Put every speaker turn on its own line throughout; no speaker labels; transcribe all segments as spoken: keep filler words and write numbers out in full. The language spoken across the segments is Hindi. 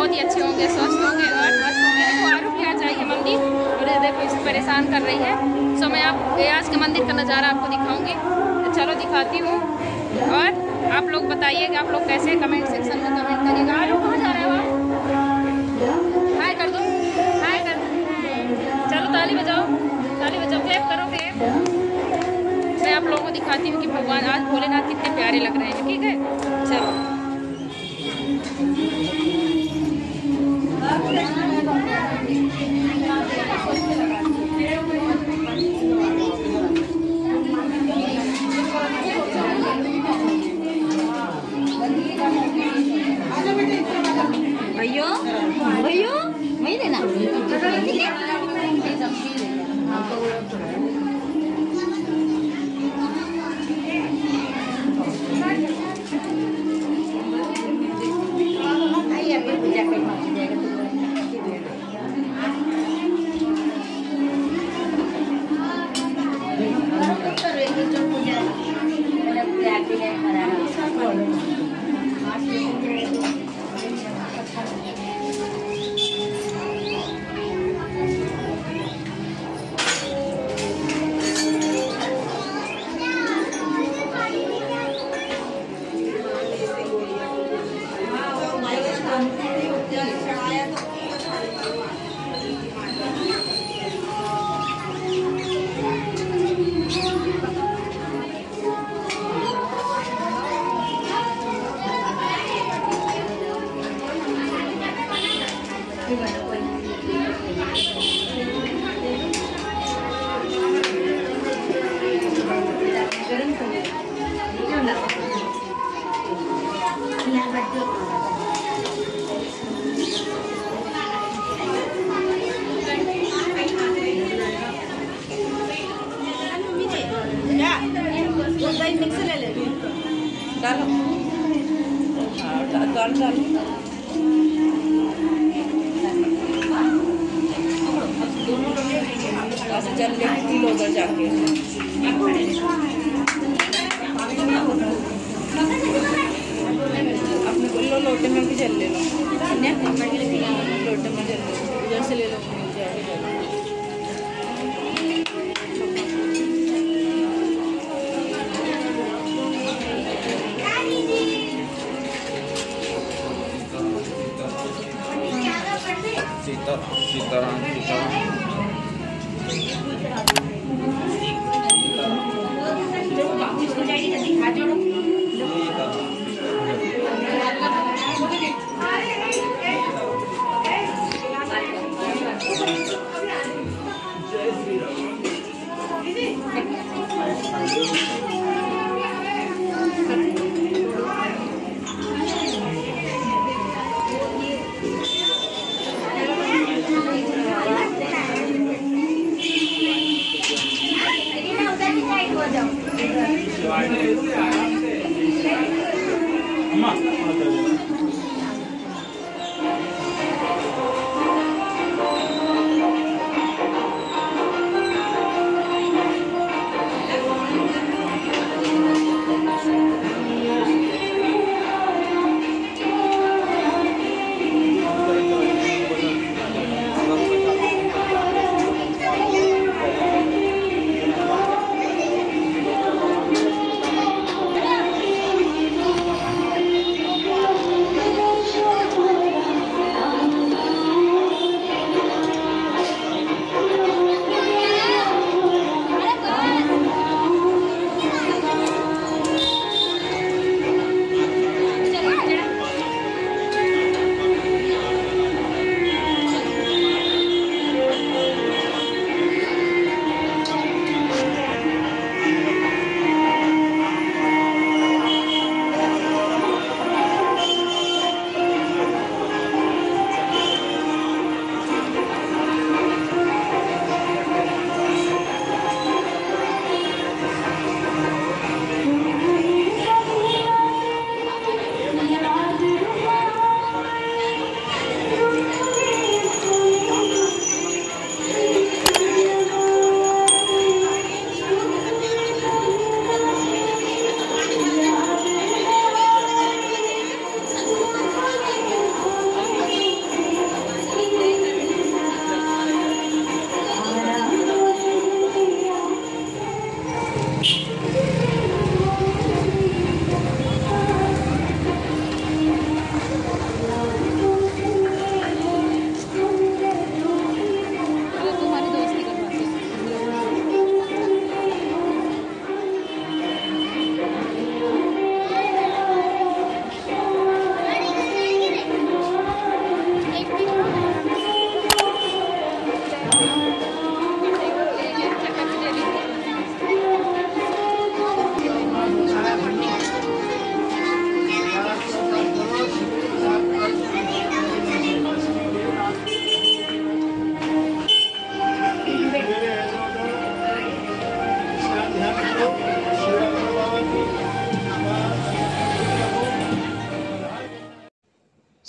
बहुत ही अच्छे होंगे, स्वस्थ होंगे और मस्त होंगे। देखो आरूफ यहाँ जाएगी मंदिर और देखो इसे परेशान कर रही है। सो मैं आप आज के मंदिर का नज़ारा आपको दिखाऊंगी, तो चलो दिखाती हूँ। और आप लोग बताइए कि आप लोग कैसे, कमेंट सेक्शन में कमेंट करिएगा। आरूफ कहाँ जा रहे हो आप? हाय कर दो, हाय कर दो। चलो ताली बजाओ, ताली बजाओ, क्लैप करो क्लैप। मैं आप लोगों को दिखाती हूँ कि भगवान आज भोलेनाथ कितने प्यारे लग रहे हैं। ठीक है, चलो।
भैया भैया वही देना। मिक्स ले ले, डालो, डाल डालो। ऐसे चल ले किलो उधर जाके अपने को लो, लोटे में भी चल ले लो, लोटे में चल लो, उधर से ले लो।
सीता सीताराम सीताराम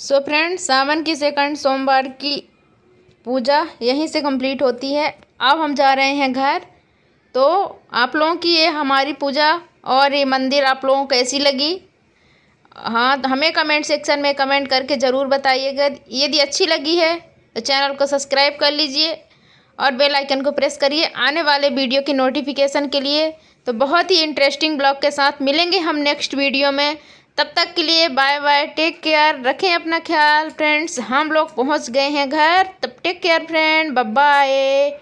सो फ्रेंड, सावन की सेकंड सोमवार की पूजा यहीं से कंप्लीट होती है। अब हम जा रहे हैं घर। तो आप लोगों की ये हमारी पूजा और ये मंदिर आप लोगों को कैसी लगी, हाँ हमें कमेंट सेक्शन में कमेंट करके ज़रूर बताइएगा। यदि अच्छी लगी है तो चैनल को सब्सक्राइब कर लीजिए और बेल आइकन को प्रेस करिए आने वाले वीडियो की नोटिफिकेशन के लिए। तो बहुत ही इंटरेस्टिंग ब्लॉग के साथ मिलेंगे हम नेक्स्ट वीडियो में। तब तक के लिए बाय बाय, टेक केयर, रखें अपना ख्याल फ्रेंड्स। हम लोग पहुंच गए हैं घर, तब take care friend, bye bye.